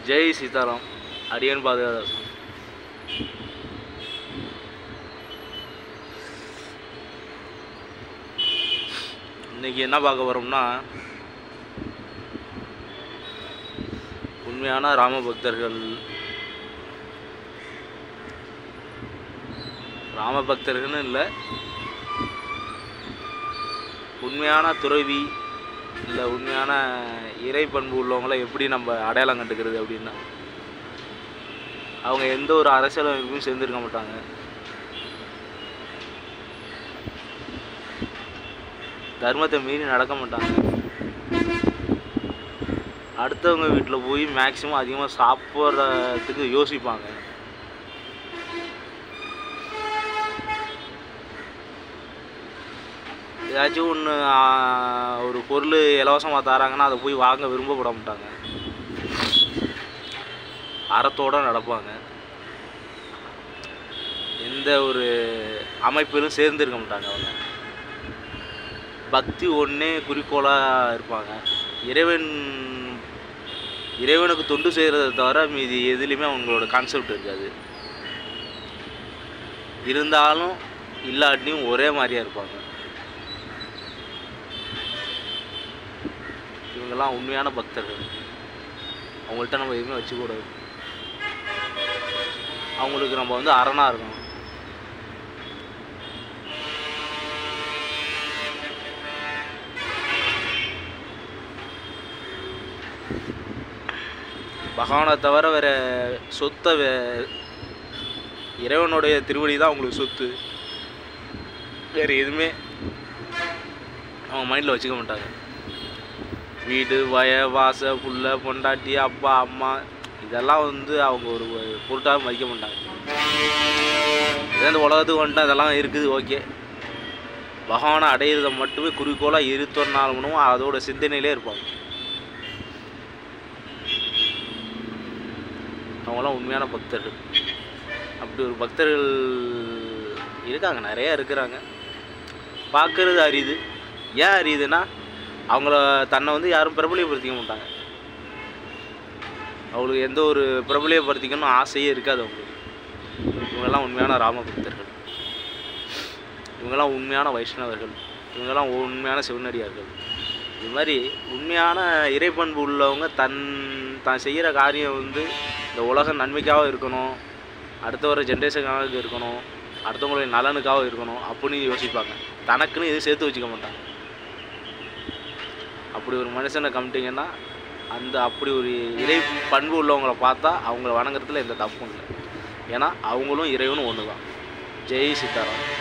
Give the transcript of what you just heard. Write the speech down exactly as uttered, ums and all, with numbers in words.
ஜெய் சீதாராம். அடியன் பாதுகாதாசன். இன்னைக்கு என்ன பார்க்க வரோம்னா, உண்மையான ராம பக்தர்கள், ராம பக்தர்கள்னு இல்லை, உண்மையான துறவி இல்லை உண்மையான இறை பண்பு உள்ளவங்கள எப்படி நம்ம அடையாளம் கண்டுக்கிறது அப்படின்னா, அவங்க எந்த ஒரு அரசியல் அமைப்பும் சேர்ந்துருக்க மாட்டாங்க. தர்மத்தை மீறி நடக்க மாட்டாங்க. அடுத்தவங்க வீட்டில் போய் மேக்சிமம் அதிகமாக சாப்பிட்றதுக்கு யோசிப்பாங்க. ஏதாச்சும் ஒன்று ஒரு பொருள் இலவசமாக தராங்கன்னா அதை போய் வாங்க விரும்பப்பட மாட்டாங்க. அறத்தோடு நடப்பாங்க. எந்த ஒரு அமைப்பிலும் சேர்ந்துருக்க மாட்டாங்க. அவங்க பக்தி ஒன்றே குறிக்கோளாக இருப்பாங்க. இறைவன் இறைவனுக்கு தொண்டு செய்கிறத தவிர மீதி எதுலேயுமே அவங்களோட கான்செப்ட் இருக்காது. இருந்தாலும் இல்லாட்டியும் ஒரே மாதிரியாக இருப்பாங்க. இவங்கெல்லாம் உண்மையான பக்தர்கள். அவங்கள்ட்ட நம்ம எதுவுமே வச்சுக்கூடாது. அவங்களுக்கு நம்ம வந்து அரணாக இருக்கணும். பகவானை தவிர வேறு சொத்தை வே இறைவனுடைய திருவடி தான் அவங்களுக்கு சொத்து. வேறு எதுவுமே அவங்க மைண்டில் வச்சுக்க மாட்டாங்க. வீடு, வய, வாச, புள்ள, பொண்டாட்டி, அப்பா, அம்மா இதெல்லாம் வந்து அவங்க ஒரு பொருட்டாக மதிக்க மாட்டாங்க. இதே இந்த உலகத்துக்கு வந்துட்டு அதெல்லாம் இருக்குது, ஓகே. பகவானை அடையிறதை மட்டுமே குறிக்கோளாக இருபத்தொரு நாள் மணிவும் அதோட சிந்தனையிலே இருப்பாங்க. அவங்களாம் உண்மையான பக்தர்கள். அப்படி ஒரு பக்தர்கள் இருக்காங்க, நிறையா இருக்கிறாங்க. பார்க்குறது அரியுது. ஏன் அரியுதுன்னா, அவங்கள தன்னை வந்து யாரும் பிரபலியப்படுத்திக்க மாட்டாங்க. அவங்களுக்கு எந்த ஒரு பிரபலியப்படுத்திக்கணும்னு ஆசையே இருக்காது அவங்களுக்கு. இவங்கெல்லாம் உண்மையான ராம பக்தர்கள். இவங்கெல்லாம் உண்மையான வைஷ்ணவர்கள். இவங்கெல்லாம் உண்மையான சிவனடியார்கள். இது மாதிரி உண்மையான இறைப்பண்பு உள்ளவங்க தன் தான் செய்கிற காரியம் வந்து இந்த உலகம் நன்மைக்காக இருக்கணும், அடுத்த வர ஜென்ரேஷனுக்காக இருக்கணும், அடுத்தவங்களுடைய நலனுக்காக இருக்கணும் அப்படின்னு யோசிப்பாங்க. தனக்குன்னு எதுவும் சேர்த்து வச்சுக்க மாட்டாங்க. அப்படி ஒரு மனுஷனை கமிட்டிங்கன்னா, அந்த அப்படி ஒரு இறை பண்பு உள்ளவங்களை பார்த்தா அவங்கள வணங்குறதுல எந்த தப்பும் இல்லை. ஏன்னா அவங்களும் இறைவனும் ஒன்று தான். ஜெய் சீதாராம்.